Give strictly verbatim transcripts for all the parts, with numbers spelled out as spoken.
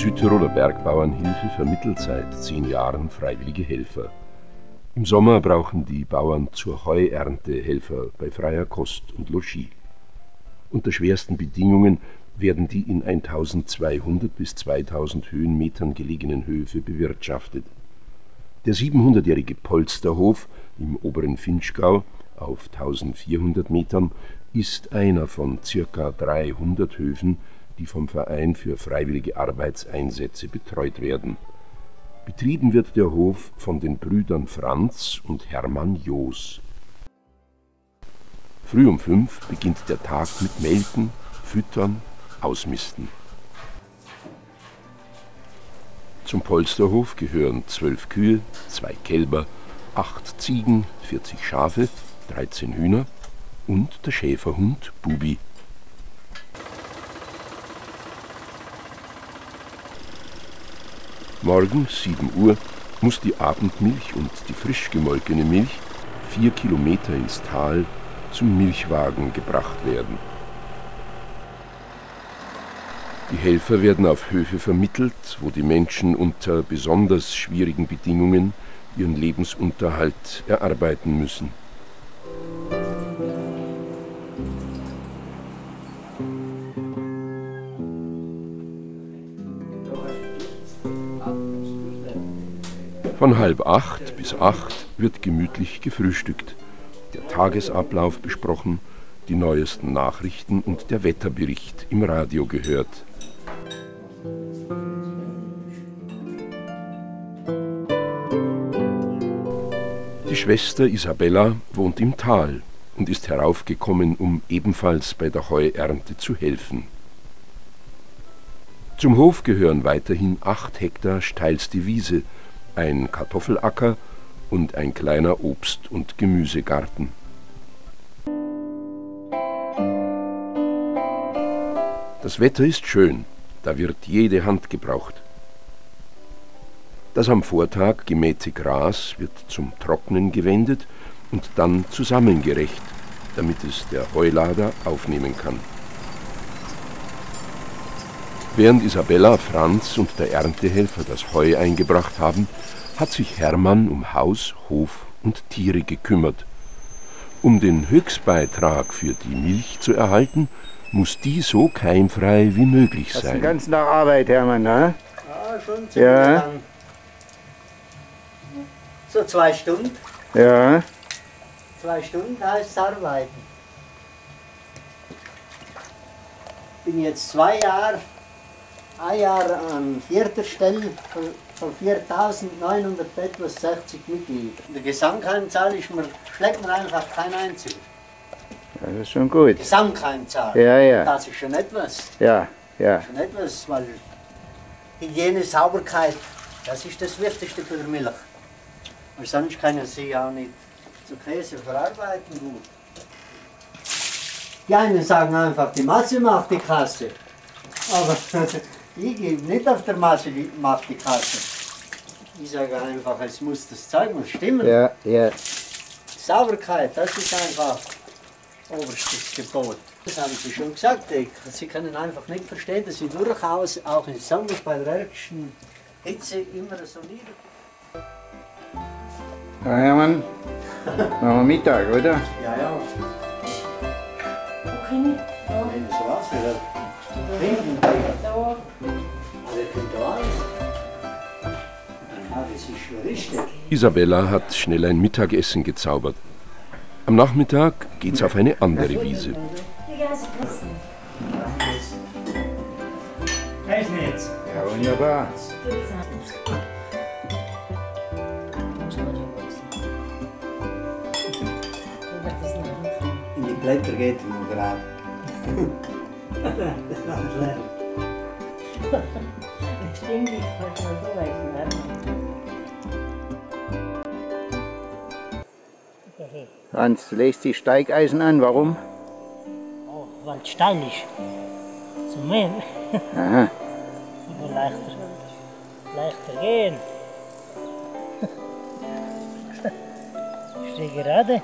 Südtiroler Bergbauernhilfe vermittelt seit zehn Jahren freiwillige Helfer. Im Sommer brauchen die Bauern zur Heuernte Helfer bei freier Kost und Logis. Unter schwersten Bedingungen werden die in eintausendzweihundert bis zweitausend Höhenmetern gelegenen Höfe bewirtschaftet. Der siebenhundertjährige Polsterhof im oberen Vinschgau auf eintausendvierhundert Metern ist einer von ca. dreihundert Höfen, die vom Verein für freiwillige Arbeitseinsätze betreut werden. Betrieben wird der Hof von den Brüdern Franz und Hermann Joos. Früh um fünf beginnt der Tag mit Melken, Füttern, Ausmisten. Zum Polsterhof gehören zwölf Kühe, zwei Kälber, acht Ziegen, vierzig Schafe, dreizehn Hühner und der Schäferhund Bubi. Morgens sieben Uhr muss die Abendmilch und die frisch gemolkene Milch vier Kilometer ins Tal zum Milchwagen gebracht werden. Die Helfer werden auf Höfe vermittelt, wo die Menschen unter besonders schwierigen Bedingungen ihren Lebensunterhalt erarbeiten müssen. Von halb acht bis acht wird gemütlich gefrühstückt, der Tagesablauf besprochen, die neuesten Nachrichten und der Wetterbericht im Radio gehört. Die Schwester Isabella wohnt im Tal und ist heraufgekommen, um ebenfalls bei der Heuernte zu helfen. Zum Hof gehören weiterhin acht Hektar steilste Wiese, ein Kartoffelacker und ein kleiner Obst- und Gemüsegarten. Das Wetter ist schön, da wird jede Hand gebraucht. Das am Vortag gemähte Gras wird zum Trocknen gewendet und dann zusammengerecht, damit es der Heulader aufnehmen kann. Während Isabella, Franz und der Erntehelfer das Heu eingebracht haben, hat sich Hermann um Haus, Hof und Tiere gekümmert. Um den Höchstbeitrag für die Milch zu erhalten, muss die so keimfrei wie möglich sein. Hast den ganzen Tag Arbeit, Hermann, ne? Ja, schon ziemlich Ja. lang. So zwei Stunden. Ja. Zwei Stunden heißt es arbeiten. Bin jetzt zwei Jahre, ein Jahr an vierter Stelle von, von viertausendneunhundert etwas sechzig Mitglieder. In der Gesamtkeimzahl ist mir, schlägt mir einfach kein einziger. Ja, das ist schon gut. Gesamtkeimzahl. Ja, ja. Das ist schon etwas. Ja, ja. Schon etwas, weil Hygiene, Sauberkeit, das ist das Wichtigste für die Milch. Weil sonst können sie auch nicht zu Käse verarbeiten gut. Die einen sagen einfach, die Masse macht die Kasse. Aber ich gebe nicht auf der Masse, die macht die Kasse. Ich sage einfach, es muss das Zeug muss stimmen. Ja, ja. Sauberkeit, das ist einfach oberstes Gebot. Das haben Sie schon gesagt. Sie können einfach nicht verstehen, dass Sie durchaus auch im Sommer bei der ärgsten Hitze immer so nieder. Ja, Hermann, machen wir Mittag, oder? Ja, ja. Wohin? Wenn das Wasser hat, trinken Da. also kommt da alles. Ja, das ist schon richtig. Isabella hat schnell ein Mittagessen gezaubert. Am Nachmittag geht's auf eine andere Wiese. Die ganze Fristen. Technisch. Ja, wunderbar. In die Blätter geht er noch gerade. Das war schlecht. Stimmt, ich wollte mal so weichen. Franz, du legst die Steigeisen an, warum? Oh, weil es steil ist. Zum Meer. Aha. Aber leichter, leichter gehen. Ich stehe gerade.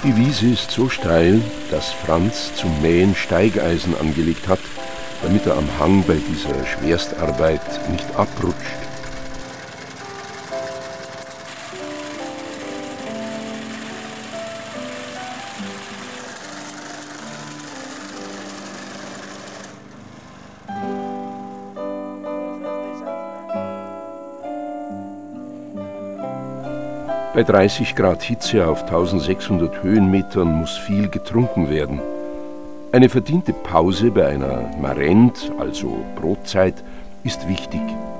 Die Wiese ist so steil, dass Franz zum Mähen Steigeisen angelegt hat, damit er am Hang bei dieser Schwerstarbeit nicht abrutscht. Bei dreißig Grad Hitze auf tausendsechshundert Höhenmetern muss viel getrunken werden. Eine verdiente Pause bei einer Marent, also Brotzeit, ist wichtig.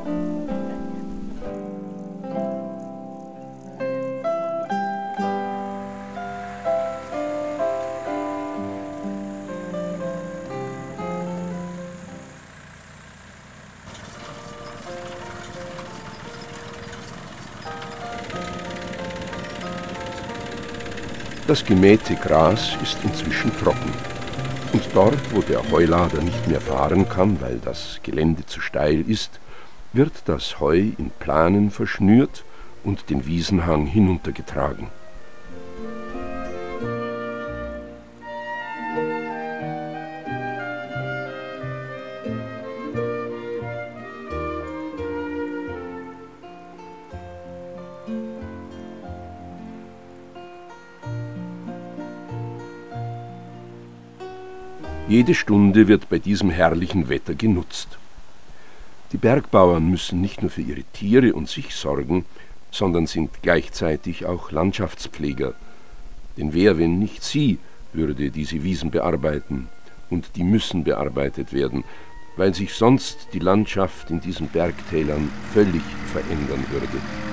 Das gemähte Gras ist inzwischen trocken. Und dort, wo der Heulader nicht mehr fahren kann, weil das Gelände zu steil ist, wird das Heu in Planen verschnürt und den Wiesenhang hinuntergetragen. Jede Stunde wird bei diesem herrlichen Wetter genutzt. Die Bergbauern müssen nicht nur für ihre Tiere und sich sorgen, sondern sind gleichzeitig auch Landschaftspfleger. Denn wer, wenn nicht sie, würde diese Wiesen bearbeiten? Und die müssen bearbeitet werden, weil sich sonst die Landschaft in diesen Bergtälern völlig verändern würde.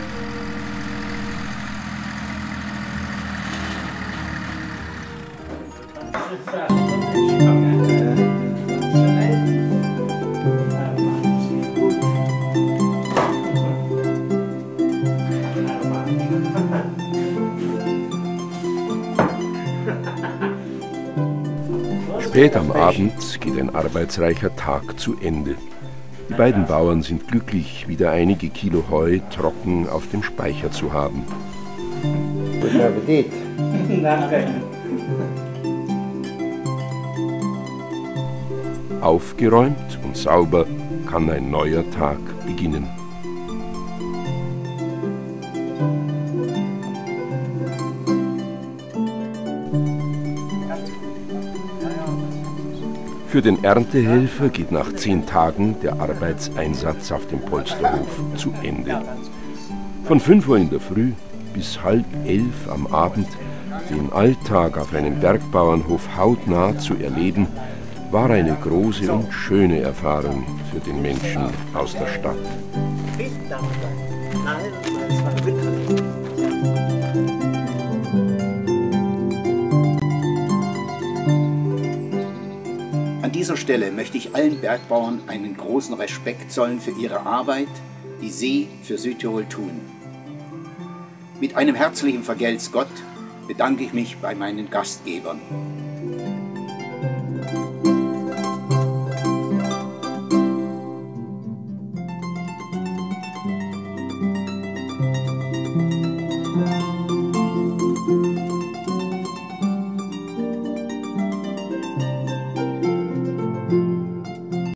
Spät am Abend geht ein arbeitsreicher Tag zu Ende. Die beiden Bauern sind glücklich, wieder einige Kilo Heu trocken auf dem Speicher zu haben. Guten Appetit. Danke. Aufgeräumt und sauber kann ein neuer Tag beginnen. Für den Erntehelfer geht nach zehn Tagen der Arbeitseinsatz auf dem Polsterhof zu Ende. Von fünf Uhr in der Früh bis halb elf am Abend den Alltag auf einem Bergbauernhof hautnah zu erleben, war eine große und schöne Erfahrung für den Menschen aus der Stadt. An dieser Stelle möchte ich allen Bergbauern einen großen Respekt zollen für ihre Arbeit, die sie für Südtirol tun. Mit einem herzlichen Vergelt's Gott bedanke ich mich bei meinen Gastgebern.